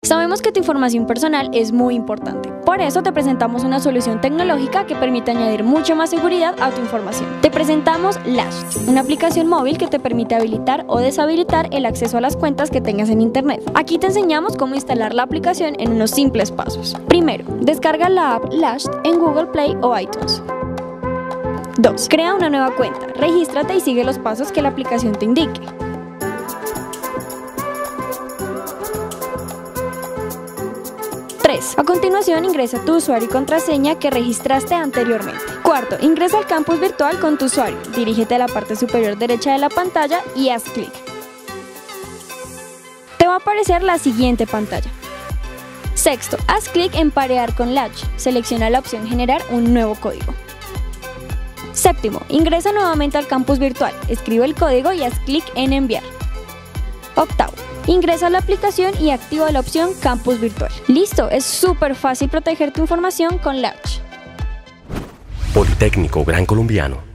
Sabemos que tu información personal es muy importante. Por eso te presentamos una solución tecnológica que permite añadir mucho más seguridad a tu información. Te presentamos Lashed, una aplicación móvil que te permite habilitar o deshabilitar el acceso a las cuentas que tengas en Internet. Aquí te enseñamos cómo instalar la aplicación en unos simples pasos. Primero, descarga la app Lashed en Google Play o iTunes. 2. Crea una nueva cuenta, regístrate y sigue los pasos que la aplicación te indique. 3. A continuación ingresa tu usuario y contraseña que registraste anteriormente. 4. Ingresa al campus virtual con tu usuario, dirígete a la parte superior derecha de la pantalla y haz clic. Te va a aparecer la siguiente pantalla. 6. Haz clic en Parear con Lashed, selecciona la opción Generar un nuevo código. 7. Ingresa nuevamente al campus virtual, escribe el código y haz clic en Enviar. 8. Ingresa a la aplicación y activa la opción Campus Virtual. ¡Listo! Es súper fácil proteger tu información con Lashed. Politécnico Gran Colombiano.